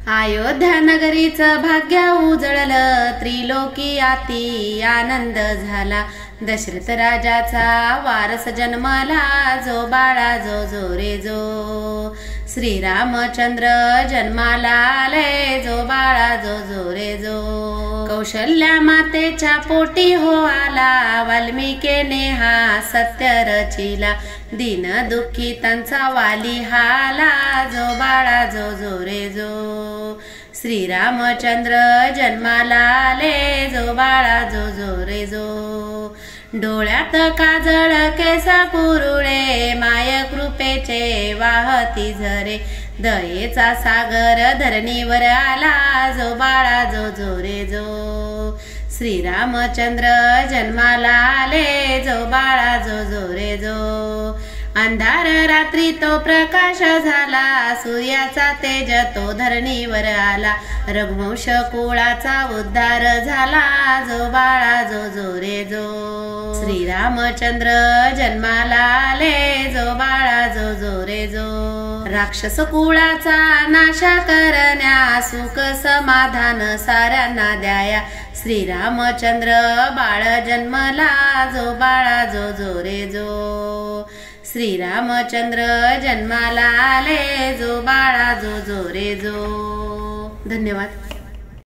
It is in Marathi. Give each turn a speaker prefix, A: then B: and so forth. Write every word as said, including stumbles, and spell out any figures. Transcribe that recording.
A: अयोध्या नगरीचं भाग्य उजळलं, त्रिलोकी आती आनंद झाला। दशरथ राजाचा वारस जन्माला, जो बाळा जो जो रे जो। श्रीरामचंद्र जन्माला आले, जो बाळा जो जो रे जो। कौशल्या मातेच्या पोटी हो आला, वाल्मिकीने हा सत्य रचिला। दीन दुःखी त्यांचा वाली हाला, जो बाळा जो जो रे जो। श्रीरामचंद्र जन्माला आले, जो बाळा जो जो रे जो। डोळ्यात काजळ केसा कुरुळे, माय कृपेचे वाहती झरे। दयेचा सागर धरणीवर आला, जो बाळा जो जो रे जो। श्रीरामचंद्र जन्माला आले, जो बाळा जो जो रे जो। अंधार रात्री तो प्रकाश झाला, सूर्याचा तेज तो धरणीवर आला। रघुवंश कुळाचा उद्धार झाला, जो बाळा जो जो रे जो। श्रीरामचंद्र जन्माला आले, जो बाळा जो जो रे जो। राक्षस कुळाचा नाश करण्या, सुख समाधान साऱ्यांना द्याया। श्रीरामचंद्र बाळ जन्मला, जो बाळा जो जो रे जो। श्रीरामचंद्र जन्माला आले, जो बाळा जो जो रे जो। धन्यवाद।